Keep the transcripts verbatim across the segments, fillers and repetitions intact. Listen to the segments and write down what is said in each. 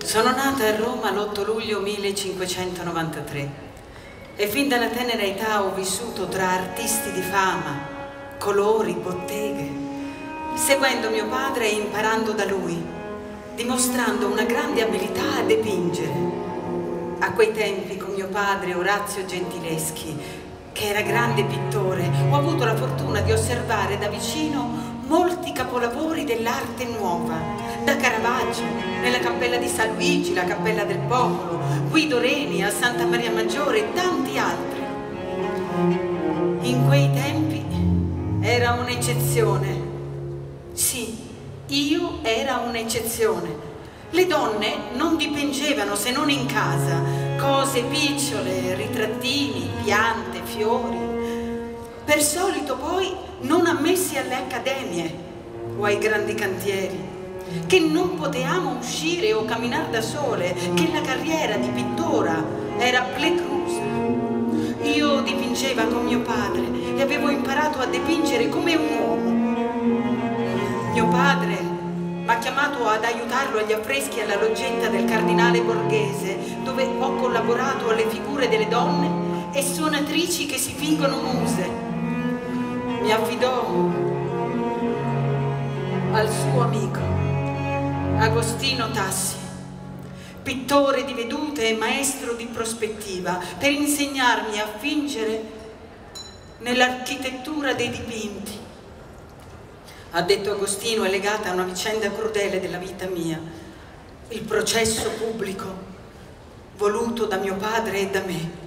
Sono nata a Roma l'otto luglio millecinquecentonovantatré e fin dalla tenera età ho vissuto tra artisti di fama, colori, botteghe, seguendo mio padre e imparando da lui, dimostrando una grande abilità a dipingere. A quei tempi con mio padre Orazio Gentileschi, che era grande pittore, ho avuto la fortuna di osservare da vicino molti capolavori dell'arte nuova, da Caravaggio, nella Cappella di San Luigi, la Cappella del Popolo, Guido Reni a Santa Maria Maggiore e tanti altri. In quei tempi era un'eccezione. Sì, io era un'eccezione. Le donne non dipingevano se non in casa, cose picciole, ritrattini, piante, fiori. Per solito poi non ammessi alle accademie o ai grandi cantieri, che non potevamo uscire o camminare da sole, che la carriera di pittora era preclusa. Io dipingeva con mio padre e avevo imparato a dipingere come un uomo. Mio padre mi ha chiamato ad aiutarlo agli affreschi alla loggetta del Cardinale Borghese, dove ho collaborato alle figure delle donne e suonatrici che si fingono muse. Mi affidò al suo amico Agostino Tassi, pittore di vedute e maestro di prospettiva, per insegnarmi a fingere nell'architettura dei dipinti. Ha detto Agostino, è legata a una vicenda crudele della vita mia, il processo pubblico voluto da mio padre e da me.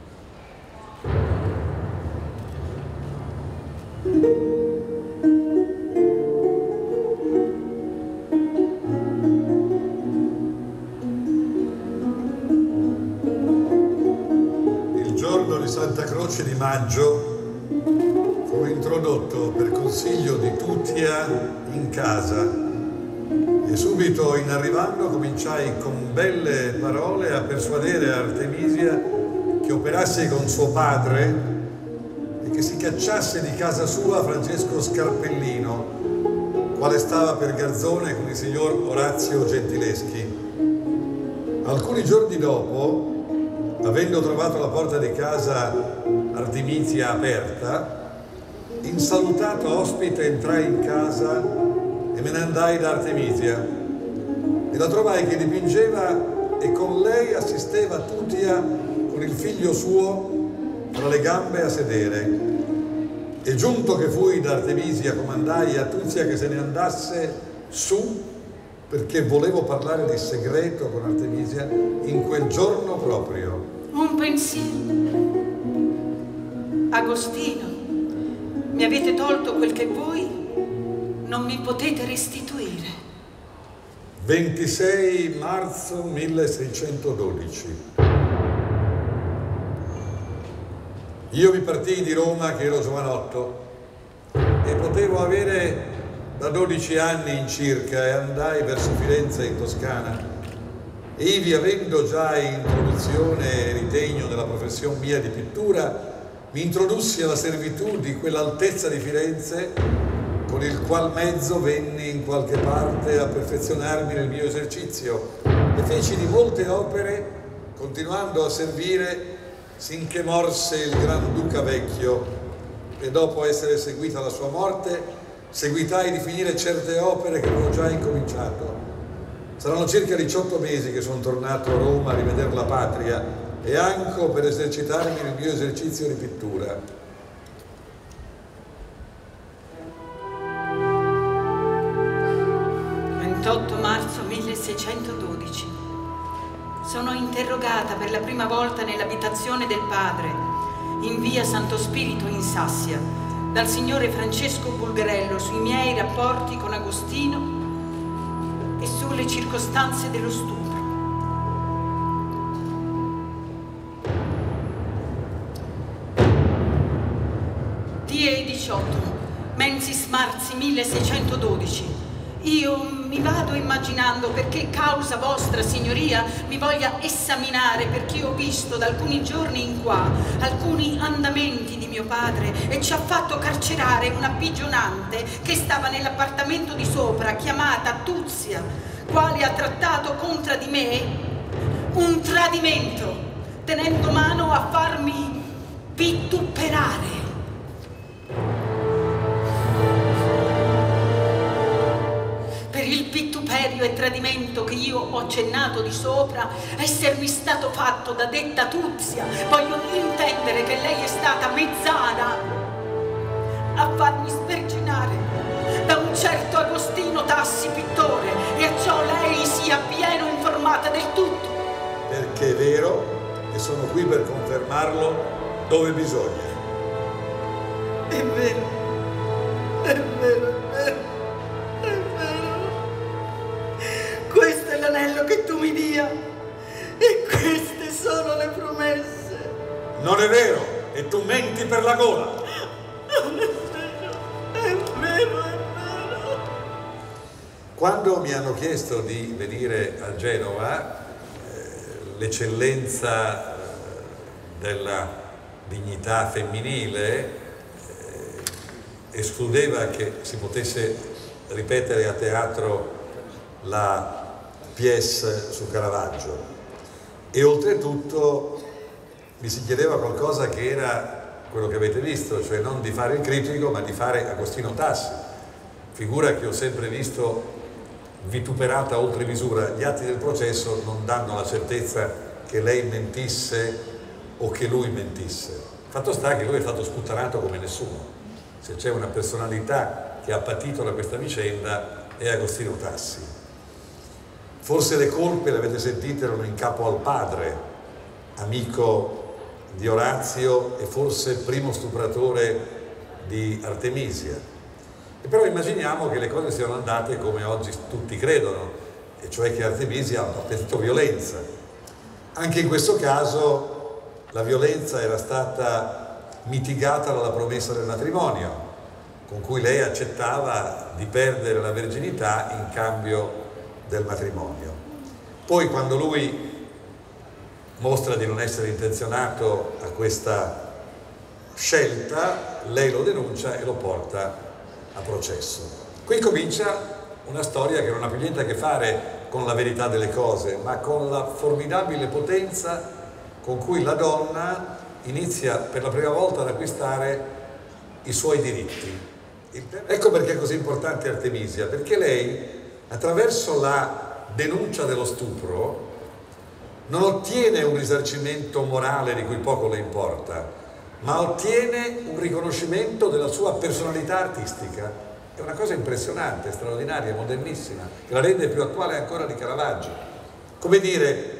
Il giorno di Santa Croce di maggio fu introdotto per consiglio di Tutia in casa e subito in arrivando cominciai con belle parole a persuadere Artemisia che operasse con suo padre e che si cacciasse di casa sua Francesco Scarpellino, quale stava per garzone con il signor Orazio Gentileschi. Alcuni giorni dopo, avendo trovato la porta di casa Artemisia aperta, insalutato ospite entrai in casa e me ne andai da Artemisia e la trovai che dipingeva e con lei assisteva Tutia con il figlio suo tra le gambe a sedere. E giunto che fui da Artemisia comandai a Tutia che se ne andasse su perché volevo parlare di segreto con Artemisia in quel giorno proprio. Un pensiero. Agostino, mi avete tolto quel che voi non mi potete restituire. ventisei marzo milleseicentododici. Io mi partii di Roma che ero giovanotto e potevo avere da dodici anni in circa e andai verso Firenze in Toscana. Ivi, avendo già introduzione e ritegno nella professione mia di pittura, mi introdussi alla servitù di quell'altezza di Firenze con il qual mezzo venni in qualche parte a perfezionarmi nel mio esercizio e feci di molte opere, continuando a servire sinché morse il Granduca Vecchio, e dopo essere seguita la sua morte seguitai di finire certe opere che avevo già incominciato. Saranno circa diciotto mesi che sono tornato a Roma a rivedere la patria e anche per esercitarmi nel mio esercizio di pittura. ventotto marzo milleseicentododici. Sono interrogata per la prima volta nell'abitazione del padre, in via Santo Spirito in Sassia, dal signore Francesco Bulgarello sui miei rapporti con Agostino e sulle circostanze dello stupro. diciotto, mensis marzi milleseicentododici. io mi vado immaginando perché causa vostra signoria mi voglia esaminare, perché io ho visto da alcuni giorni in qua alcuni andamenti di mio padre e ci ha fatto carcerare una pigionante che stava nell'appartamento di sopra, chiamata Tuzia, quale ha trattato contra di me un tradimento, tenendo mano a farmi vituperare. Per il vituperio e tradimento che io ho accennato di sopra, essermi stato fatto da detta Tuzia, voglio intendere che lei è stata mezzana a farmi sverginare da un certo Agostino Tassi, pittore, e a ciò lei sia pieno informata del tutto. Perché è vero e sono qui per confermarlo dove bisogna. È vero, è vero, è vero. Questo è l'anello che tu mi dia e queste sono le promesse. Non è vero, e tu menti per la gola. Non è vero, è vero, è vero. Quando mi hanno chiesto di venire a Genova, eh, l'eccellenza della dignità femminile eh, escludeva che si potesse ripetere a teatro la pièce su Caravaggio, e oltretutto mi si chiedeva qualcosa che era quello che avete visto, cioè non di fare il critico ma di fare Agostino Tassi, figura che ho sempre visto vituperata oltre misura. Gli atti del processo non danno la certezza che lei mentisse o che lui mentisse. Fatto sta che lui è stato sputtanato come nessuno. Se c'è una personalità che ha patito da questa vicenda è Agostino Tassi. Forse le colpe, le avete sentite, erano in capo al padre, amico di Orazio e forse primo stupratore di Artemisia. E però immaginiamo che le cose siano andate come oggi tutti credono, e cioè che Artemisia ha patito violenza. Anche in questo caso la violenza era stata mitigata dalla promessa del matrimonio, con cui lei accettava di perdere la verginità in cambio del matrimonio. Poi quando lui mostra di non essere intenzionato a questa scelta, lei lo denuncia e lo porta a processo. Qui comincia una storia che non ha più niente a che fare con la verità delle cose, ma con la formidabile potenza con cui la donna inizia per la prima volta ad acquistare i suoi diritti. Ecco perché è così importante Artemisia, perché lei, attraverso la denuncia dello stupro, non ottiene un risarcimento morale di cui poco le importa, ma ottiene un riconoscimento della sua personalità artistica. È una cosa impressionante, straordinaria, modernissima, che la rende più attuale ancora di Caravaggio. Come dire,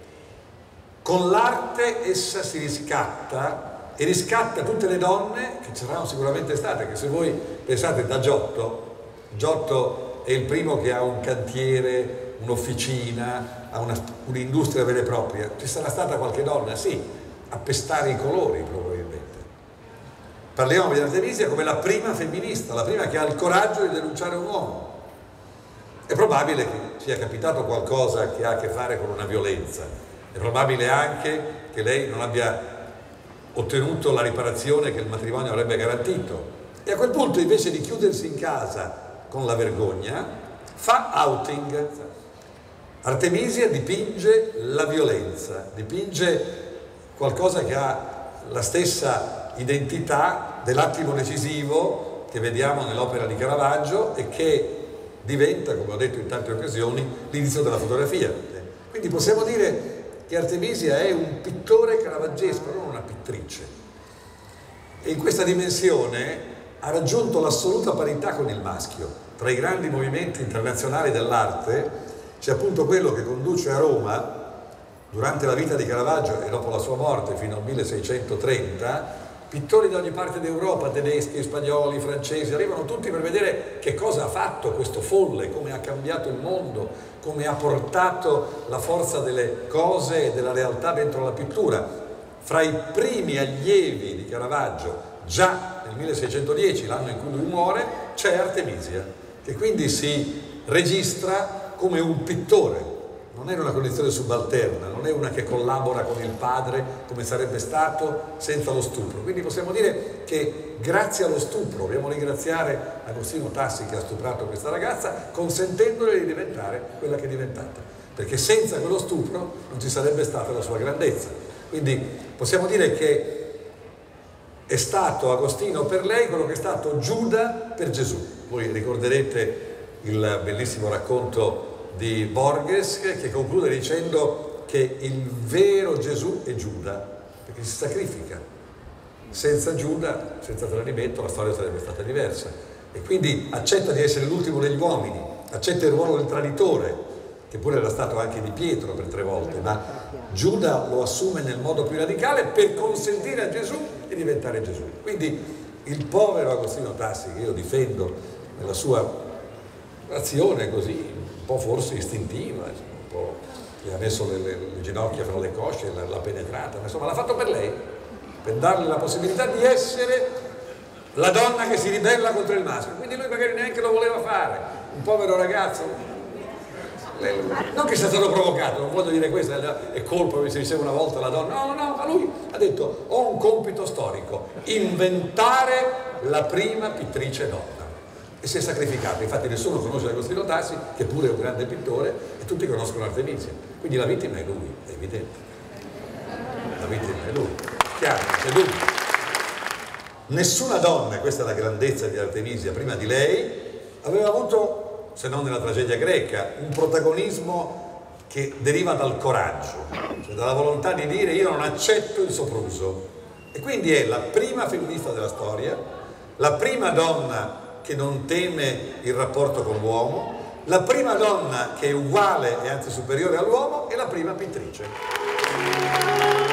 con l'arte essa si riscatta e riscatta tutte le donne che ci saranno sicuramente state, che se voi pensate da Giotto, Giotto è il primo che ha un cantiere, un'officina, ha un'industria vera e propria. Ci sarà stata qualche donna, sì, a pestare i colori probabilmente. Parliamo di Artemisia come la prima femminista, la prima che ha il coraggio di denunciare un uomo. È probabile che sia capitato qualcosa che ha a che fare con una violenza, è probabile anche che lei non abbia ottenuto la riparazione che il matrimonio avrebbe garantito, e a quel punto invece di chiudersi in casa con la vergogna, fa outing. Artemisia dipinge la violenza, dipinge qualcosa che ha la stessa identità dell'attimo decisivo che vediamo nell'opera di Caravaggio e che diventa, come ho detto in tante occasioni, l'inizio della fotografia. Quindi possiamo dire che Artemisia è un pittore caravaggesco, non una pittrice. E in questa dimensione ha raggiunto l'assoluta parità con il maschio. Tra i grandi movimenti internazionali dell'arte c'è appunto quello che conduce a Roma, durante la vita di Caravaggio e dopo la sua morte fino al milleseicentotrenta, pittori da ogni parte d'Europa, tedeschi, spagnoli, francesi, arrivano tutti per vedere che cosa ha fatto questo folle, come ha cambiato il mondo, come ha portato la forza delle cose e della realtà dentro la pittura. Fra i primi allievi di Caravaggio, già nel milleseicentodieci, l'anno in cui lui muore, c'è Artemisia, che quindi si registra come un pittore, non è in una condizione subalterna, non è una che collabora con il padre come sarebbe stato senza lo stupro. Quindi possiamo dire che grazie allo stupro dobbiamo ringraziare Agostino Tassi che ha stuprato questa ragazza, consentendole di diventare quella che è diventata, perché senza quello stupro non ci sarebbe stata la sua grandezza. Quindi possiamo dire che è stato Agostino per lei quello che è stato Giuda per Gesù. Voi ricorderete il bellissimo racconto di Borges che conclude dicendo che il vero Gesù è Giuda, perché si sacrifica. Senza Giuda, senza tradimento, la storia sarebbe stata diversa. E quindi accetta di essere l'ultimo degli uomini, accetta il ruolo del traditore, che pure era stato anche di Pietro per tre volte, ma Giuda lo assume nel modo più radicale per consentire a Gesù di diventare Gesù. Quindi il povero Agostino Tassi, che io difendo nella sua azione così, un po' forse istintiva, un po' gli ha messo le, le, le ginocchia fra le cosce, l'ha penetrata, ma insomma l'ha fatto per lei, per darle la possibilità di essere la donna che si ribella contro il maschio. Quindi lui magari neanche lo voleva fare, un povero ragazzo. Non che sia stato provocato, non voglio dire questo, è colpa che si diceva una volta la donna, no, no, ma lui ha detto ho un compito storico, inventare la prima pittrice donna, e si è sacrificato. Infatti nessuno conosce Agostino Tassi, che pure è un grande pittore, e tutti conoscono Artemisia, quindi la vittima è lui, è evidente, la vittima è lui, chiaro, è lui. Nessuna donna, questa è la grandezza di Artemisia, prima di lei aveva avuto, se non nella tragedia greca, un protagonismo che deriva dal coraggio, cioè dalla volontà di dire io non accetto il sopruso, e quindi è la prima femminista della storia, la prima donna che non teme il rapporto con l'uomo, la prima donna che è uguale e anzi superiore all'uomo, e la prima pittrice.